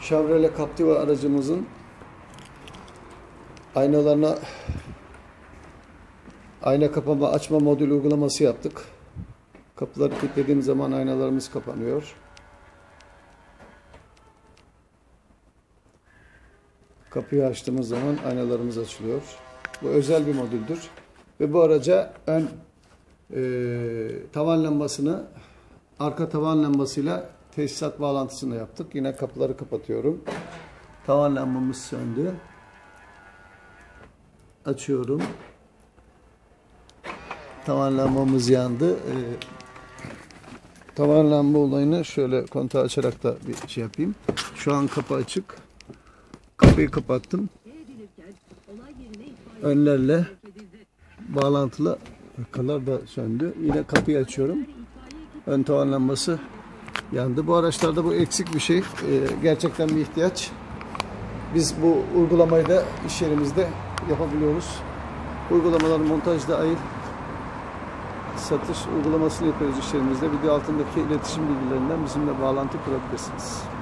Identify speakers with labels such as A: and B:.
A: Chevrolet Captiva aracımızın aynalarına ayna kapama açma modül uygulaması yaptık. Kapıları kilitlediğim zaman aynalarımız kapanıyor. Kapıyı açtığımız zaman aynalarımız açılıyor. Bu özel bir modüldür. Ve bu araca ön tavan lambasını arka tavan lambasıyla tesisat bağlantısını yaptık. Yine kapıları kapatıyorum. Tavan lambamız söndü. Açıyorum. Tavan lambamız yandı. Tavan lamba olayını şöyle kontağı açarak da bir şey yapayım. Şu an kapı açık. Kapıyı kapattım. Önlerle bağlantılı arkalar da söndü. Yine kapıyı açıyorum. Ön tavan lambası yandı. Bu araçlarda bu eksik bir şey. Gerçekten bir ihtiyaç. Biz bu uygulamayı da iş yerimizde yapabiliyoruz. Uygulamaların montaj dahil satış uygulamasını yapıyoruz iş yerimizde. Video altındaki iletişim bilgilerinden bizimle bağlantı kurabilirsiniz.